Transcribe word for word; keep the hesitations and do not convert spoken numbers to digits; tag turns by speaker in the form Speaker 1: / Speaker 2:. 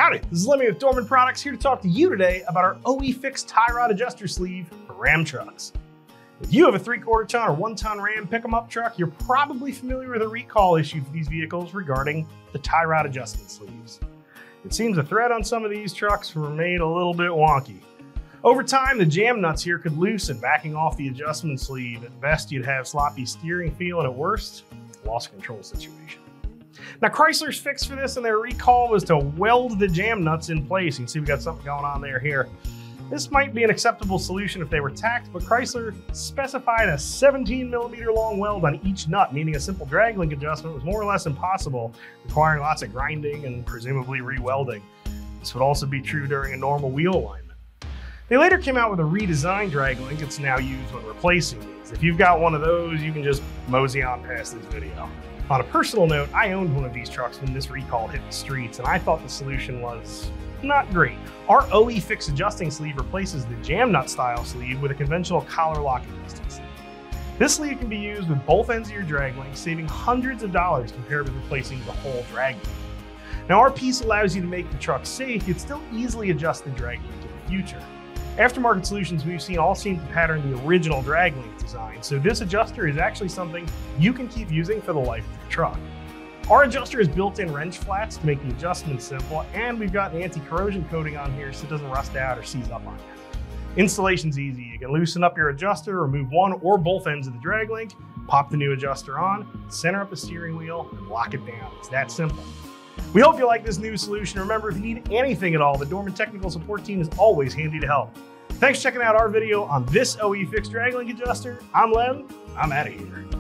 Speaker 1: Howdy, this is Lemmy with Dorman Products, here to talk to you today about our O E Fix tie rod adjuster sleeve for Ram trucks. If you have a three quarter ton or one ton Ram pick-em-up truck, you're probably familiar with a recall issue for these vehicles regarding the tie rod adjustment sleeves. It seems the thread on some of these trucks were made a little bit wonky. Over time, the jam nuts here could loosen, backing off the adjustment sleeve. At best, you'd have sloppy steering feel, and at worst, loss of control situation. Now, Chrysler's fix for this and their recall was to weld the jam nuts in place. You can see we got something going on there here. This might be an acceptable solution if they were tacked, but Chrysler specified a seventeen millimeter long weld on each nut, meaning a simple drag link adjustment was more or less impossible, requiring lots of grinding and presumably re-welding. This would also be true during a normal wheel alignment. They later came out with a redesigned drag link that's now used when replacing these. If you've got one of those, you can just mosey on past this video. On a personal note, I owned one of these trucks when this recall hit the streets, and I thought the solution was not great. Our O E Fix adjusting sleeve replaces the jam nut style sleeve with a conventional collar lock adjusting sleeve. This sleeve can be used with both ends of your drag link, saving hundreds of dollars compared with replacing the whole drag link. Now, our piece allows you to make the truck safe, yet still easily adjust the drag link in the future. Aftermarket solutions we've seen all seem to pattern the original drag link design, so this adjuster is actually something you can keep using for the life of your truck. Our adjuster has built-in wrench flats to make the adjustment simple, and we've got an anti-corrosion coating on here so it doesn't rust out or seize up on you. Installation's easy. You can loosen up your adjuster, remove one or both ends of the drag link, pop the new adjuster on, center up the steering wheel, and lock it down. It's that simple. We hope you like this new solution. Remember, if you need anything at all, the Dorman Technical Support Team is always handy to help. Thanks for checking out our video on this O E Fix drag link adjuster. I'm Lem. I'm out of here.